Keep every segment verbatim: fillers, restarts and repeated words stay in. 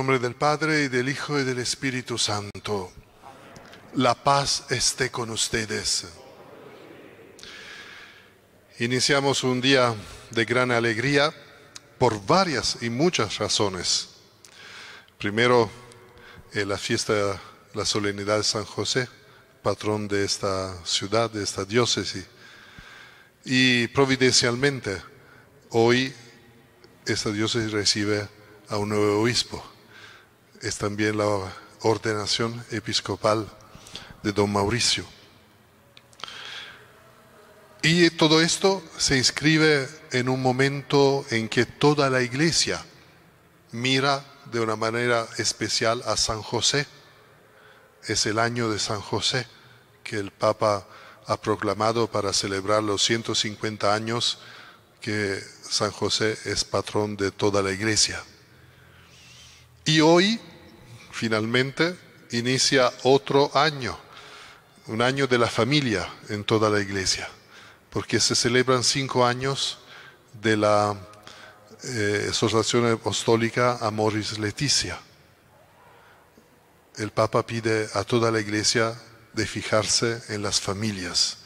nombre del Padre, y del Hijo, y del Espíritu Santo. La paz esté con ustedes. Iniciamos un día de gran alegría por varias y muchas razones. Primero, eh, la fiesta, la solemnidad de San José, patrón de esta ciudad, de esta diócesis. Y providencialmente, hoy esta diócesis recibe a un nuevo obispo. Es también la ordenación episcopal de don Mauricio. Y todo esto se inscribe en un momento en que toda la Iglesia mira de una manera especial a San José. Es el año de San José que el Papa ha proclamado para celebrar los ciento cincuenta años que San José es patrón de toda la Iglesia. Y hoy, finalmente, inicia otro año, un año de la familia en toda la Iglesia, porque se celebran cinco años de la eh, Asociación Apostólica Amoris Laetitia. El Papa pide a toda la Iglesia de fijarse en las familias.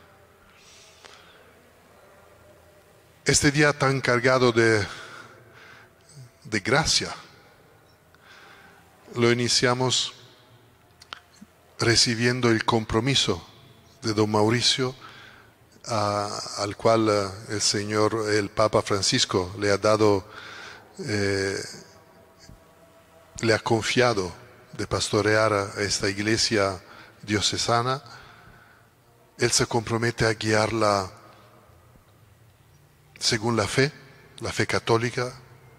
Este día tan cargado de, de gracia, lo iniciamos recibiendo el compromiso de don Mauricio, a, al cual uh, el Señor, el Papa Francisco, le ha dado, eh, le ha confiado de pastorear a esta iglesia diocesana. Él se compromete a guiarla según la fe, la fe católica,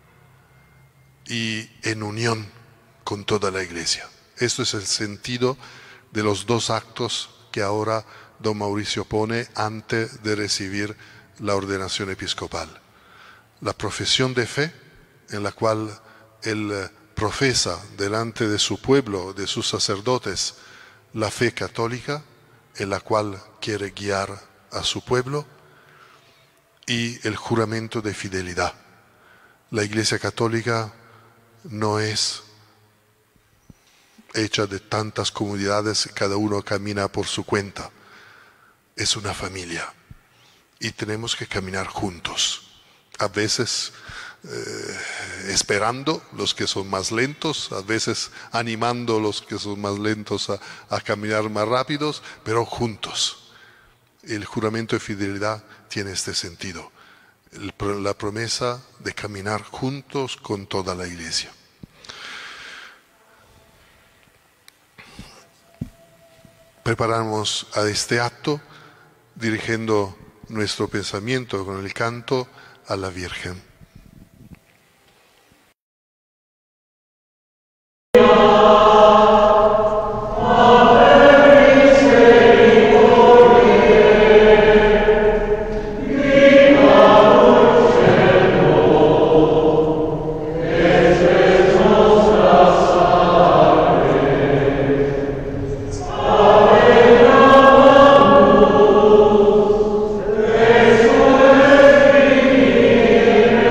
y en unión con toda la Iglesia. Esto es el sentido de los dos actos que ahora don Mauricio pone antes de recibir la ordenación episcopal. La profesión de fe, en la cual él profesa delante de su pueblo, de sus sacerdotes, la fe católica, en la cual quiere guiar a su pueblo, y el juramento de fidelidad. La Iglesia Católica no es hecha de tantas comunidades, cada uno camina por su cuenta. Es una familia y tenemos que caminar juntos. A veces eh, esperando los que son más lentos, a veces animando los que son más lentos a, a caminar más rápidos, pero juntos. El juramento de fidelidad tiene este sentido, el, la promesa de caminar juntos con toda la Iglesia. Preparamos a este acto dirigiendo nuestro pensamiento con el canto a la Virgen. Jesús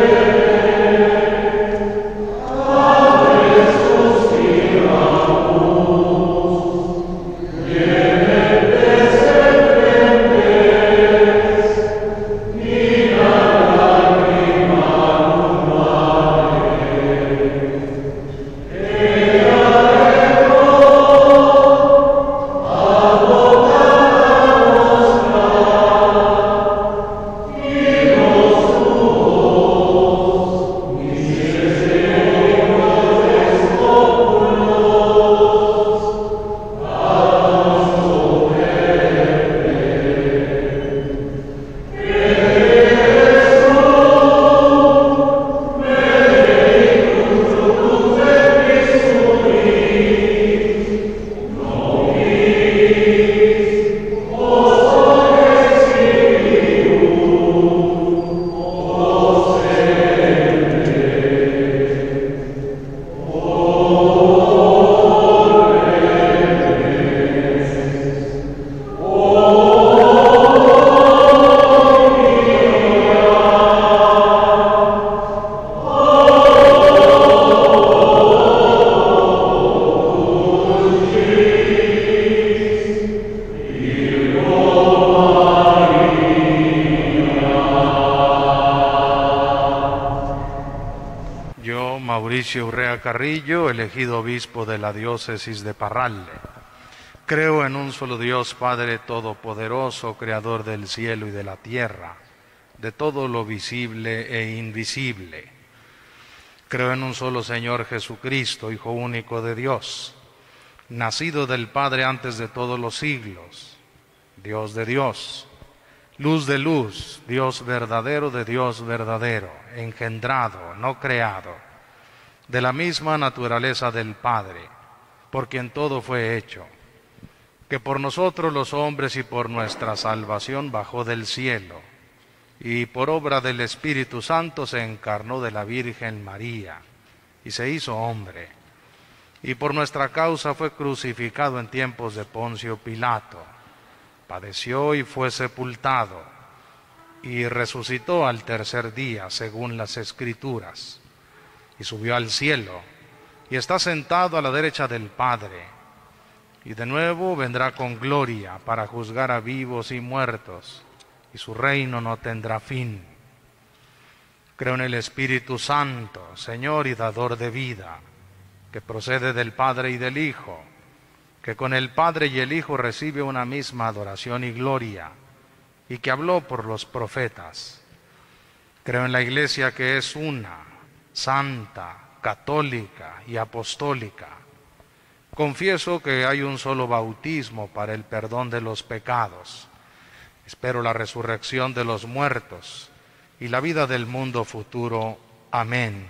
Mauricio Urrea Carrillo, elegido obispo de la diócesis de Parral. Creo en un solo Dios, Padre Todopoderoso, Creador del cielo y de la tierra, de todo lo visible e invisible. Creo en un solo Señor Jesucristo, Hijo único de Dios, nacido del Padre antes de todos los siglos, Dios de Dios, luz de luz, Dios verdadero de Dios verdadero, engendrado, no creado, de la misma naturaleza del Padre, por quien todo fue hecho, que por nosotros los hombres y por nuestra salvación bajó del cielo, y por obra del Espíritu Santo se encarnó de la Virgen María, y se hizo hombre, y por nuestra causa fue crucificado en tiempos de Poncio Pilato, padeció y fue sepultado, y resucitó al tercer día, según las Escrituras, y subió al cielo, y está sentado a la derecha del Padre, y de nuevo vendrá con gloria para juzgar a vivos y muertos, y su reino no tendrá fin. Creo en el Espíritu Santo, Señor y dador de vida, que procede del Padre y del Hijo, que con el Padre y el Hijo recibe una misma adoración y gloria, y que habló por los profetas. Creo en la Iglesia, que es una, santa, católica y apostólica. Confieso que hay un solo bautismo para el perdón de los pecados. Espero la resurrección de los muertos y la vida del mundo futuro. Amén.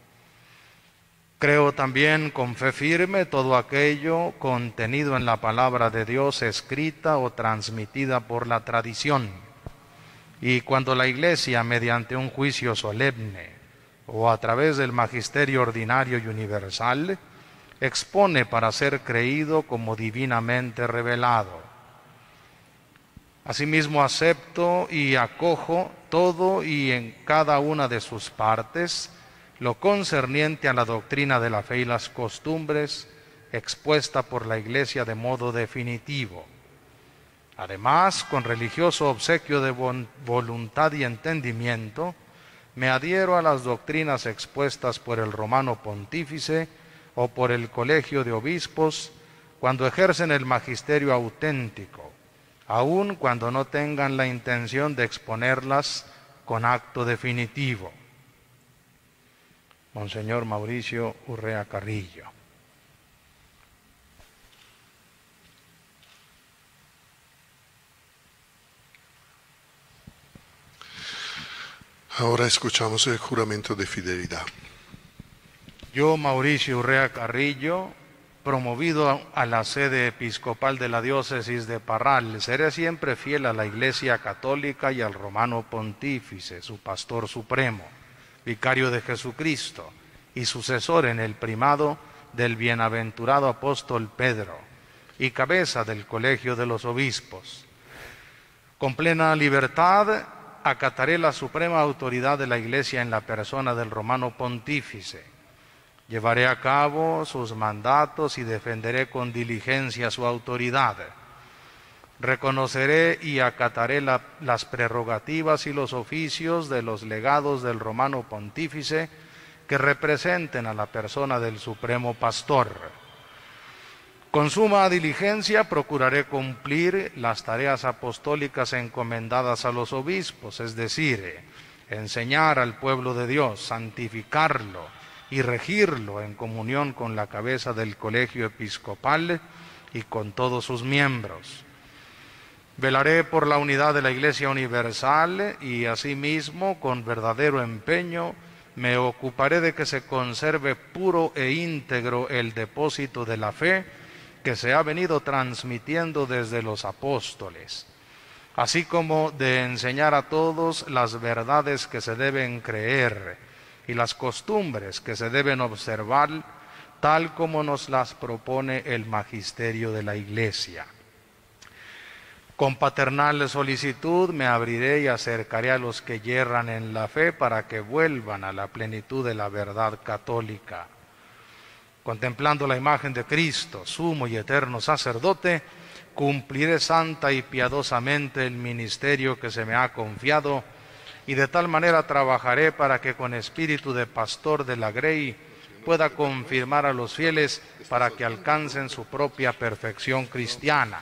Creo también con fe firme todo aquello contenido en la palabra de Dios, escrita o transmitida por la tradición. Y cuando la Iglesia, mediante un juicio solemne o a través del magisterio ordinario y universal, expone para ser creído como divinamente revelado. Asimismo acepto y acojo todo y en cada una de sus partes lo concerniente a la doctrina de la fe y las costumbres expuesta por la Iglesia de modo definitivo. Además, con religioso obsequio de voluntad y entendimiento, me adhiero a las doctrinas expuestas por el Romano Pontífice o por el Colegio de Obispos cuando ejercen el magisterio auténtico, aun cuando no tengan la intención de exponerlas con acto definitivo. Monseñor Mauricio Urrea Carrillo. Ahora escuchamos el juramento de fidelidad. Yo, Mauricio Urrea Carrillo, promovido a la sede episcopal de la diócesis de Parral, seré siempre fiel a la Iglesia Católica y al Romano Pontífice, su pastor supremo, vicario de Jesucristo y sucesor en el primado del bienaventurado apóstol Pedro y cabeza del Colegio de los Obispos. Con plena libertad acataré la suprema autoridad de la Iglesia en la persona del Romano Pontífice. Llevaré a cabo sus mandatos y defenderé con diligencia su autoridad. Reconoceré y acataré la, las prerrogativas y los oficios de los legados del Romano Pontífice que representen a la persona del Supremo Pastor. Con suma diligencia procuraré cumplir las tareas apostólicas encomendadas a los obispos, es decir, enseñar al pueblo de Dios, santificarlo y regirlo en comunión con la cabeza del colegio episcopal y con todos sus miembros. Velaré por la unidad de la Iglesia universal y asimismo, con verdadero empeño, me ocuparé de que se conserve puro e íntegro el depósito de la fe que se ha venido transmitiendo desde los apóstoles, así como de enseñar a todos las verdades que se deben creer y las costumbres que se deben observar, tal como nos las propone el magisterio de la Iglesia. Con paternal solicitud me abriré y acercaré a los que yerran en la fe para que vuelvan a la plenitud de la verdad católica. Contemplando la imagen de Cristo, sumo y eterno sacerdote, cumpliré santa y piadosamente el ministerio que se me ha confiado, y de tal manera trabajaré para que con espíritu de pastor de la grey pueda confirmar a los fieles para que alcancen su propia perfección cristiana.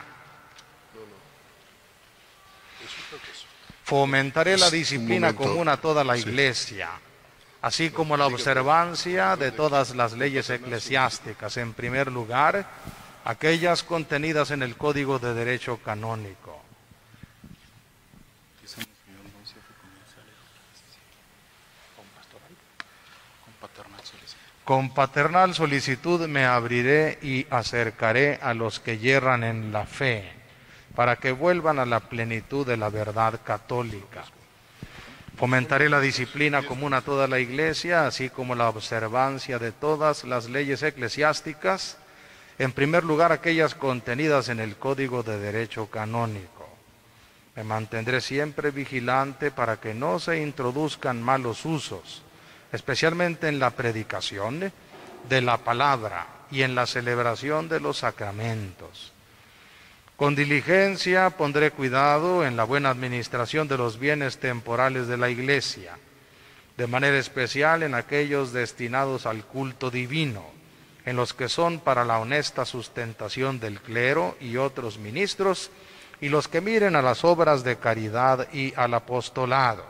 Fomentaré la disciplina común a toda la Iglesia, así como la observancia de todas las leyes eclesiásticas, en primer lugar, aquellas contenidas en el Código de Derecho Canónico. Con paternal solicitud me abriré y acercaré a los que yerran en la fe, para que vuelvan a la plenitud de la verdad católica. Fomentaré la disciplina común a toda la Iglesia, así como la observancia de todas las leyes eclesiásticas, en primer lugar aquellas contenidas en el Código de Derecho Canónico. Me mantendré siempre vigilante para que no se introduzcan malos usos, especialmente en la predicación de la palabra y en la celebración de los sacramentos. Con diligencia pondré cuidado en la buena administración de los bienes temporales de la Iglesia, de manera especial en aquellos destinados al culto divino, en los que son para la honesta sustentación del clero y otros ministros, y los que miren a las obras de caridad y al apostolado.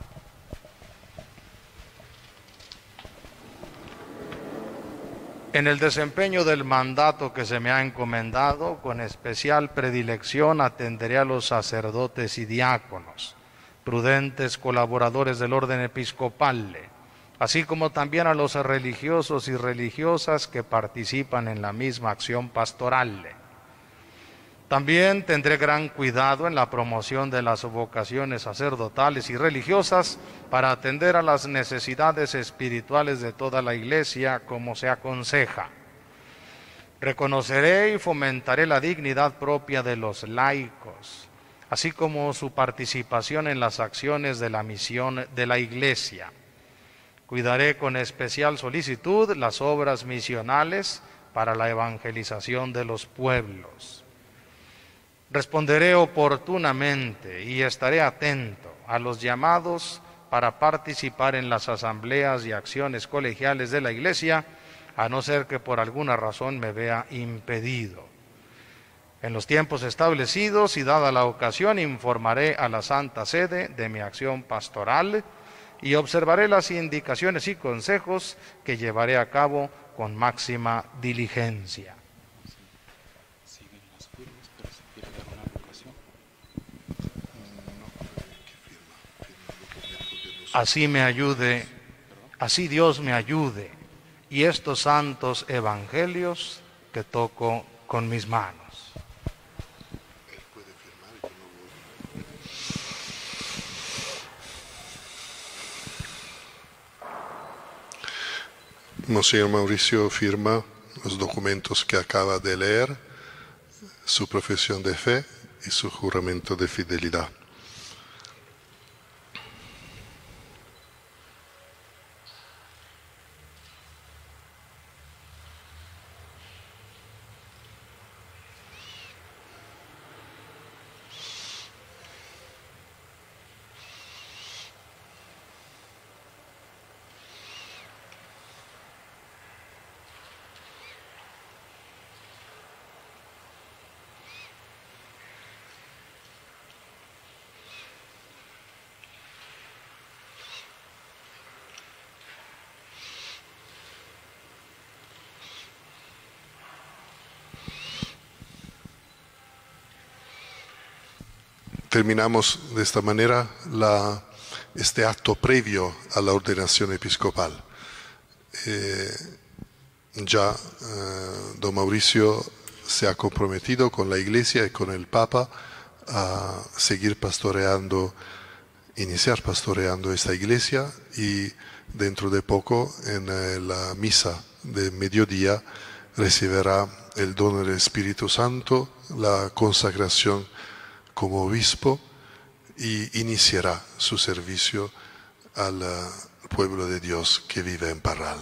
En el desempeño del mandato que se me ha encomendado, con especial predilección atenderé a los sacerdotes y diáconos, prudentes colaboradores del orden episcopal, así como también a los religiosos y religiosas que participan en la misma acción pastoral. También tendré gran cuidado en la promoción de las vocaciones sacerdotales y religiosas para atender a las necesidades espirituales de toda la Iglesia como se aconseja. Reconoceré y fomentaré la dignidad propia de los laicos, así como su participación en las acciones de la misión de la Iglesia. Cuidaré con especial solicitud las obras misionales para la evangelización de los pueblos. Responderé oportunamente y estaré atento a los llamados para participar en las asambleas y acciones colegiales de la Iglesia, a no ser que por alguna razón me vea impedido. En los tiempos establecidos y dada la ocasión, informaré a la Santa Sede de mi acción pastoral y observaré las indicaciones y consejos que llevaré a cabo con máxima diligencia. Así me ayude, así Dios me ayude, y estos santos evangelios que toco con mis manos. Monseñor Mauricio firma los documentos que acaba de leer, su profesión de fe y su juramento de fidelidad. Terminamos de esta manera la, este acto previo a la ordenación episcopal. Eh, ya eh, don Mauricio se ha comprometido con la Iglesia y con el Papa a seguir pastoreando, iniciar pastoreando esta Iglesia, y dentro de poco en eh, la misa de mediodía recibirá el don del Espíritu Santo, la consagración como obispo, y iniciará su servicio al uh, pueblo de Dios que vive en Parral.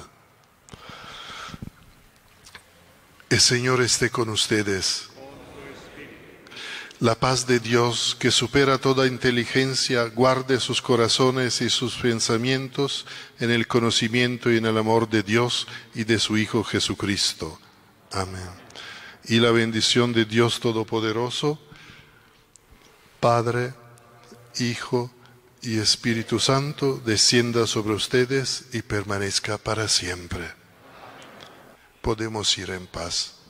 El Señor esté con ustedes. La paz de Dios, que supera toda inteligencia, guarde sus corazones y sus pensamientos en el conocimiento y en el amor de Dios y de su Hijo Jesucristo. Amén. Y la bendición de Dios Todopoderoso, Padre, Hijo y Espíritu Santo, descienda sobre ustedes y permanezca para siempre. Podemos ir en paz.